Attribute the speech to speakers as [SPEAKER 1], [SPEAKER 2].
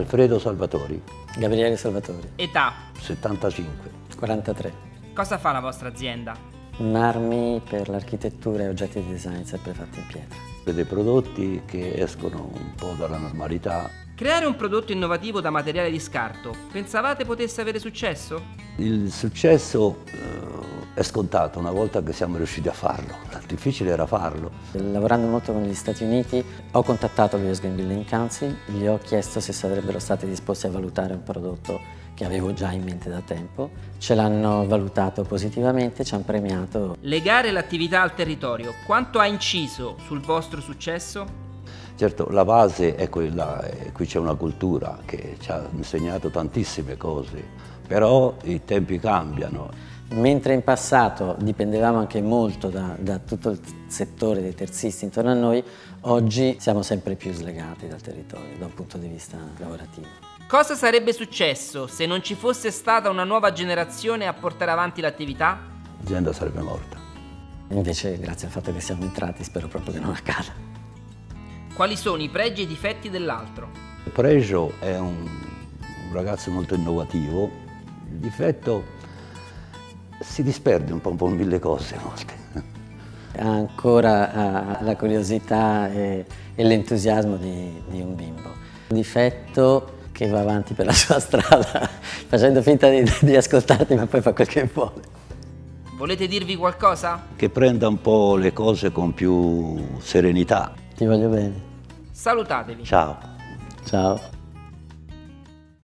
[SPEAKER 1] Alfredo Salvatori,
[SPEAKER 2] Gabriele Salvatori.
[SPEAKER 3] Età?
[SPEAKER 1] 75.
[SPEAKER 2] 43.
[SPEAKER 3] Cosa fa la vostra azienda?
[SPEAKER 2] Marmi per l'architettura e oggetti di design sempre fatti in pietra.
[SPEAKER 1] Dei prodotti che escono un po' dalla normalità.
[SPEAKER 3] Creare un prodotto innovativo da materiale di scarto, pensavate potesse avere successo?
[SPEAKER 1] Il successo è scontato una volta che siamo riusciti a farlo, il difficile era farlo.
[SPEAKER 2] Lavorando molto con gli Stati Uniti ho contattato l'US Green Building Council, gli ho chiesto se sarebbero stati disposti a valutare un prodotto che avevo già in mente da tempo, ce l'hanno valutato positivamente, ci hanno premiato.
[SPEAKER 3] Legare l'attività al territorio, quanto ha inciso sul vostro successo?
[SPEAKER 1] Certo, la base è quella, qui c'è una cultura che ci ha insegnato tantissime cose, però i tempi cambiano.
[SPEAKER 2] Mentre in passato dipendevamo anche molto da tutto il settore dei terzisti intorno a noi, oggi siamo sempre più slegati dal territorio da un punto di vista lavorativo.
[SPEAKER 3] Cosa sarebbe successo se non ci fosse stata una nuova generazione a portare avanti l'attività?
[SPEAKER 1] L'azienda sarebbe morta.
[SPEAKER 2] Invece, grazie al fatto che siamo entrati, spero proprio che non accada.
[SPEAKER 3] Quali sono i pregi e i difetti dell'altro?
[SPEAKER 1] Il pregio è un ragazzo molto innovativo, il difetto si disperde un po' in mille cose a volte.
[SPEAKER 2] Ha ancora la curiosità e l'entusiasmo di un bimbo. Il difetto che va avanti per la sua strada facendo finta di ascoltarti, ma poi fa quel che vuole.
[SPEAKER 3] Volete dirvi qualcosa?
[SPEAKER 1] Che prenda un po' le cose con più serenità.
[SPEAKER 2] Ti voglio bene.
[SPEAKER 3] Salutatevi.
[SPEAKER 1] Ciao.
[SPEAKER 2] Ciao.